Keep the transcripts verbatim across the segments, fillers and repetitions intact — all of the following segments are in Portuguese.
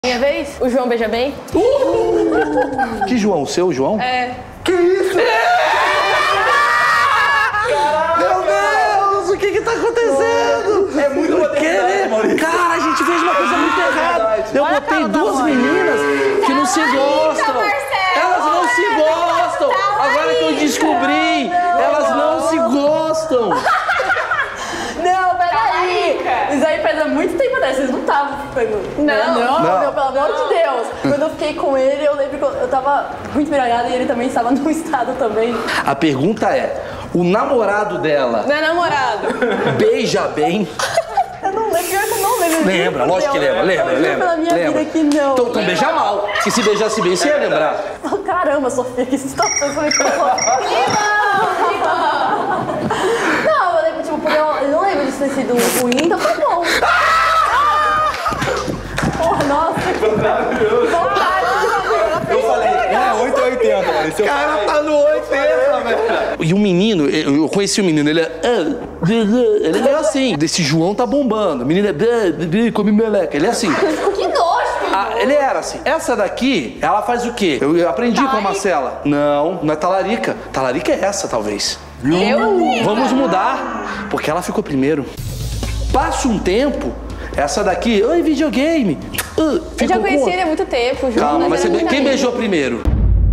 Minha vez? O João beija bem? Uh! Que João? O seu João? É. Que isso? É! Meu Deus! O que que tá acontecendo? É muito modernidade, Cara, a gente fez uma coisa muito errada. Eu Olha a botei cara da duas mãe. meninas que não se gostam. Elas não se gostam. Agora que eu descobri, elas não se gostam. Não, peraí! Isso aí faz há muito tempo atrás, vocês não estavam ficando. Não, não, Não. meu, pelo amor de Deus! Quando eu fiquei com ele, eu lembro que eu, eu tava muito embriagada e ele também estava num estado também. A pergunta é, o namorado dela Não é namorado. beija bem? Eu não lembro, pior que eu não lembro. Lembra, lógico que lembra, lembra, Eu juro lembra. pela minha lembra. vida que não. Então, então beija mal, que se beijasse bem, você ia lembrar. Oh, caramba, Sofia, que situação você me colocou. Não, eu lembro, tipo, porque eu, eu não lembro disso ter sido ruim, então foi bom. Porra, nossa. Eu falei, é oito ou oitenta, mano. O cara tá no oitenta, velho. E o menino, eu conheci o menino, ele é... Ele é assim, desse João tá bombando. O menino é... Come meleca, ele é assim. Que nojo. Ah, ele era assim. Essa daqui, ela faz o quê? Eu aprendi com a Talarica? Marcela. Não, não é talarica. Talarica é essa, talvez. Eu? Vamos mudar, porque ela ficou primeiro. Passa um tempo, essa daqui, oi, videogame. Uh, Eu ficou já com conheci outra. ele há muito tempo, João. Calma, nós mas você éramos be... quem amigos. beijou primeiro?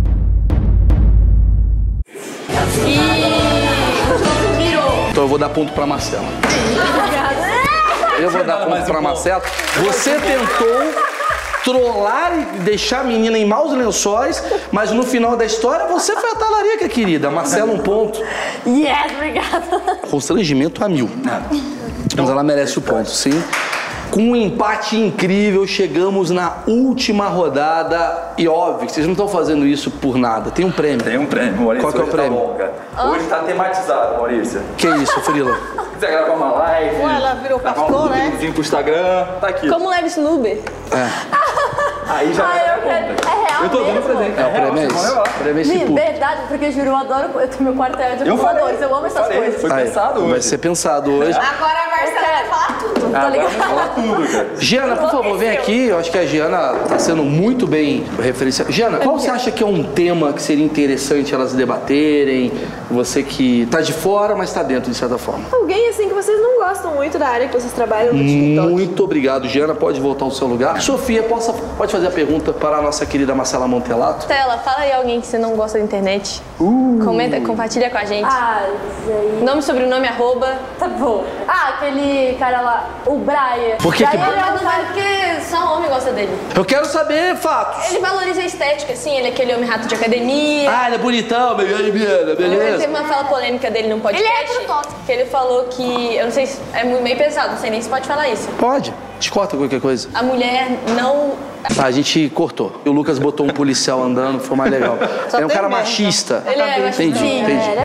Então eu vou dar ponto pra Marcela. Eu vou dar ponto pra Marcela. Você tentou trollar e deixar a menina em maus lençóis, mas no final da história você foi a talarica, querida. Marcela, um ponto. Yes, obrigada. Constrangimento a mil. Mas ela merece o ponto, sim. Com um empate incrível, chegamos na última rodada. E óbvio que vocês não estão fazendo isso por nada. Tem um prêmio. Tem um prêmio, Maurício. Qual que é o Hoje prêmio? Tá bom, cara. Hoje tá tematizado, Maurício. Que isso, Frila? Se quiser gravar uma live, Ué, ela virou gravar pastor, um né? videozinho pro Instagram, tá aqui. Como leva isso no Uber? Aí já Ai, é eu quero- conta. é real Eu tô dando mesmo? presente. É o real, prêmio é vocês vão esse. levar. O prêmio é esse Sim, pulo. verdade, porque juro, eu adoro. Eu tenho meu quarto é de Eu ocupadores, falei, eu amo essas falei, coisas. Foi Aí, pensado vai hoje. ser pensado hoje. Agora a Marcela vai falar tudo. Tá Agora ligado? vamos falar tudo, cara. Giana, por favor, vem aqui. Eu acho que a Giana tá sendo muito bem referenciada. Giana, qual você acha que é um tema que seria interessante elas debaterem? Você que tá de fora, mas tá dentro, de certa forma. Alguém assim que vocês não gostam muito da área que vocês trabalham no TikTok. Muito obrigado, Giana. Pode voltar ao seu lugar. Sofia, possa, pode fazer a pergunta para a nossa querida Marcela Montelato? Stella, fala aí alguém que você não gosta da internet. Comenta, compartilha com a gente. Ah, isso aí. Nome, sobrenome, arroba. Tá bom. Ah, aquele cara lá, o Brian. Por que que- Brian, ele é um Não cara vai porque só homem gosta dele. Eu quero saber fatos. Ele valoriza a estética, assim, ele é aquele homem rato de academia. Ah, ele é bonitão, beleza, Ele teve beleza. uma fala polêmica dele num podcast. Ele é hétero top. Que ele falou que, eu não sei se é meio pesado, não sei nem se pode falar isso. Pode, te corta qualquer coisa. A mulher não... Ah, a gente cortou. E o Lucas botou um policial andando, foi mais legal. É um cara tem merda. machista. Ele é machista. Entendi, Sim, entendi.